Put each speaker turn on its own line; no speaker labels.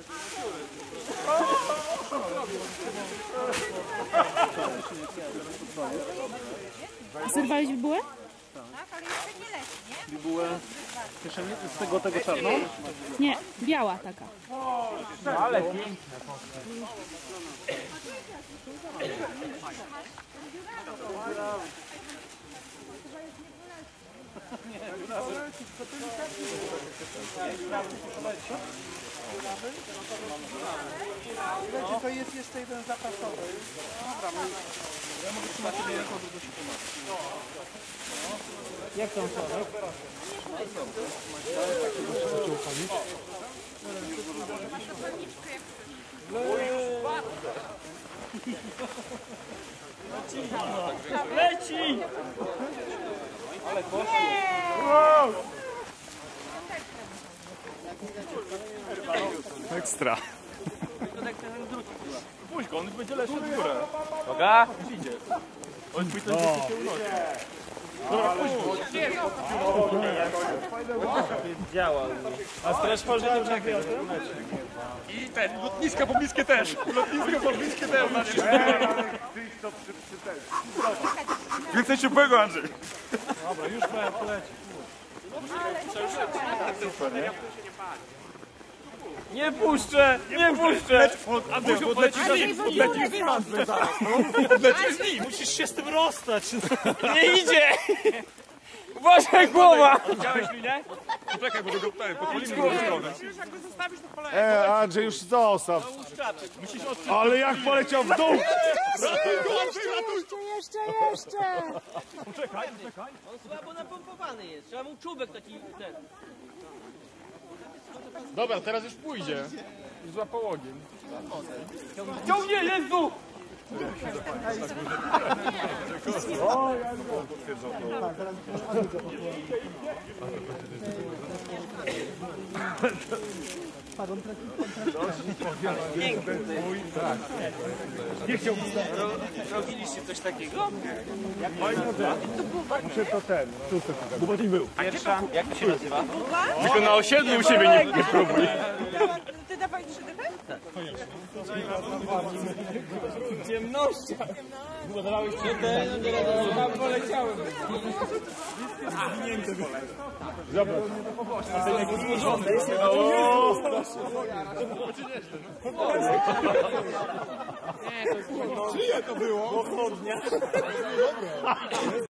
Zerwałeś bibułę?
Tak, ale jeszcze nie leci, nie?
Bibułę z tego czarną?
Nie, biała taka.
Ale piękne.
To jest jeszcze jeden zapasowy. Dobra, ja mogę trzymać sobie ręką, żeby się pomóc.
Jak tam Sławek?
Leci!
Ale poszło.
Ekstra.
Puść go, on będzie leciał w górę.
Uwaga!
Idzie. On pójdzie do się unosi. Dobra, puść go.
Działa.
A straż pożarna nie wie o tym? I ten, lotniska pobliskie też. Lotniska pobliskie też.
Więcej ciepłego, Andrzej.
Dobra, już poleci.
Nie puszczę! Nie puszczę!
Andrzej, odlecisz z nim, Andrzej, zaraz. Odlecisz z nim, musisz się z tym rozstać.
Nie idzie! Uważaj, głowa!
Widziałeś linę? Czekaj, bo go podpalimy go stronę. Jak go zostawisz, to poleci.
Andrzej, już zostaw.
Musisz odczytać.
Ale jak poleciał w dół!
Jeszcze!
Poczekaj.
On słabo napompowany jest. Trzeba mu czubek taki ten.
Dobra, teraz już pójdzie. Już złapał ogień.
Ciągnie, Jezu!
Robiliście coś takiego?
Muszę to ten.
Bo nie był.
Jak to się nazywa?
Tylko na osiedlu u siebie nie próbuj.
Ty dawaj 3 dychy?
W ciemnościach. Tam poleciałem.
Zobacz.
Czyje to było?